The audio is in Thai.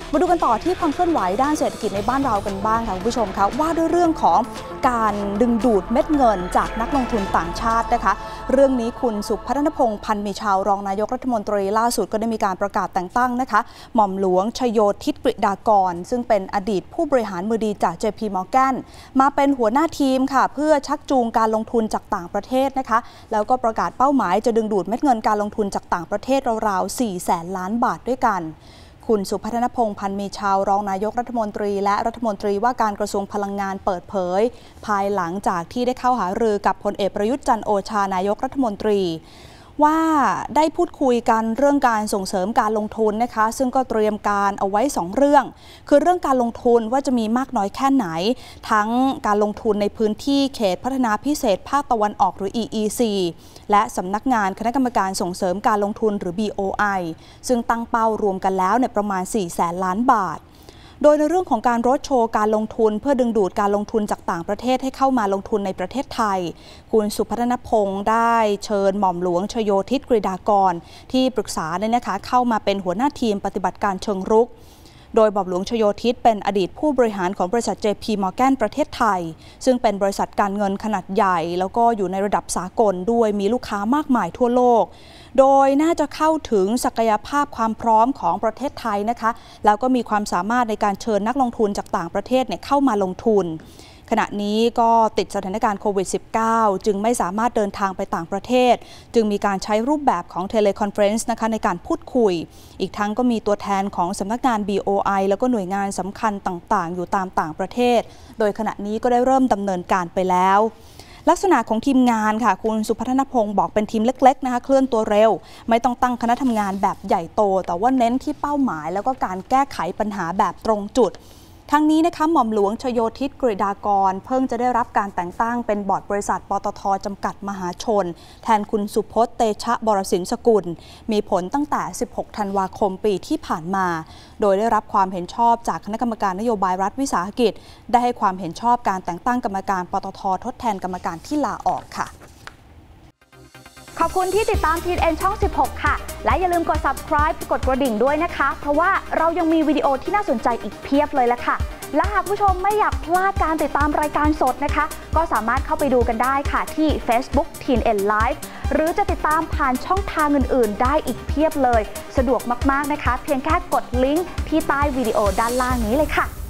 มาดูกันต่อที่ความเคลื่อนไหวด้านเศรษฐกิจในบ้านเรากันบ้างค่ะคุณผู้ชมคะว่าด้วยเรื่องของการดึงดูดเม็ดเงินจากนักลงทุนต่างชาตินะคะเรื่องนี้คุณสุพัฒนพงษ์พันธ์มีชาวรองนายกรัฐมนตรีล่าสุดก็ได้มีการประกาศแต่งตั้งนะคะหม่อมหลวงชโยธิตกฤษฎากรซึ่งเป็นอดีตผู้บริหารมือดีจาก JP Morgan มาเป็นหัวหน้าทีมค่ะเพื่อชักจูงการลงทุนจากต่างประเทศนะคะแล้วก็ประกาศเป้าหมายจะดึงดูดเม็ดเงินการลงทุนจากต่างประเทศราวๆ 400,000 ล้านบาทด้วยกันคุณสุพัฒนพงษ์พันธ์มีชาวรองนายกรัฐมนตรีและรัฐมนตรีว่าการกระทรวงพลังงานเปิดเผยภายหลังจากที่ได้เข้าหารือกับพลเอกประยุทธ์จันทร์โอชานายกรัฐมนตรีว่าได้พูดคุยกันเรื่องการส่งเสริมการลงทุนนะคะซึ่งก็เตรียมการเอาไว้2เรื่องคือเรื่องการลงทุนว่าจะมีมากน้อยแค่ไหนทั้งการลงทุนในพื้นที่เขตพัฒนาพิเศษภาคตะวันออกหรือ EEC และสำนักงานคณะกรรมการส่งเสริมการลงทุนหรือ BOI ซึ่งตั้งเป้ารวมกันแล้วในประมาณ 400,000 ล้านบาทโดยในเรื่องของการโรดโชว์การลงทุนเพื่อดึงดูดการลงทุนจากต่างประเทศให้เข้ามาลงทุนในประเทศไทยคุณสุพัฒนพงษ์ได้เชิญหม่อมหลวงชโยธิตกฤษฎากรที่ปรึกษาเนี่ยนะคะเข้ามาเป็นหัวหน้าทีมปฏิบัติการเชิงรุกโดยหม่อมหลวงชโยธิตเป็นอดีตผู้บริหารของบริษัท JP Morgan ประเทศไทยซึ่งเป็นบริษัทการเงินขนาดใหญ่แล้วก็อยู่ในระดับสากลด้วยมีลูกค้ามากมายทั่วโลกโดยน่าจะเข้าถึงศักยภาพความพร้อมของประเทศไทยนะคะแล้วก็มีความสามารถในการเชิญนักลงทุนจากต่างประเทศเข้ามาลงทุนขณะนี้ก็ติดสถานการณ์โควิด -19 จึงไม่สามารถเดินทางไปต่างประเทศจึงมีการใช้รูปแบบของเทเลคอนเฟรนซ์นะคะในการพูดคุยอีกทั้งก็มีตัวแทนของสำนักงาน BOI แล้วก็หน่วยงานสำคัญต่างๆอยู่ตามต่างประเทศโดยขณะนี้ก็ได้เริ่มดำเนินการไปแล้วลักษณะของทีมงานค่ะคุณสุพัฒนพงษ์บอกเป็นทีมเล็กๆนะคะเคลื่อนตัวเร็วไม่ต้องตั้งคณะทำงานแบบใหญ่โตแต่ว่าเน้นที่เป้าหมายแล้วก็การแก้ไขปัญหาแบบตรงจุดทั้งนี้นะคะหม่อมหลวงชโยธิตกฤษฎากรเพิ่งจะได้รับการแต่งตั้งเป็นบอร์ดบริษัทปตท.จำกัดมหาชนแทนคุณสุพจน์เตชะบรสินสกุลมีผลตั้งแต่16ธันวาคมปีที่ผ่านมาโดยได้รับความเห็นชอบจากคณะกรรมการนโยบายรัฐวิสาหกิจได้ให้ความเห็นชอบการแต่งตั้งกรรมการปตท.ทดแทนกรรมการที่ลาออกค่ะขอบคุณที่ติดตาม TNN ช่อง 16 ค่ะและอย่าลืมกด subscribe กดกระดิ่งด้วยนะคะเพราะว่าเรายังมีวิดีโอที่น่าสนใจอีกเพียบเลยละค่ะและหากผู้ชมไม่อยากพลาดการติดตามรายการสดนะคะก็สามารถเข้าไปดูกันได้ค่ะที่ Facebook TNN Live หรือจะติดตามผ่านช่องทางอื่นๆได้อีกเพียบเลยสะดวกมากๆนะคะเพียงแค่กดลิงก์ที่ใต้วิดีโอด้านล่างนี้เลยค่ะ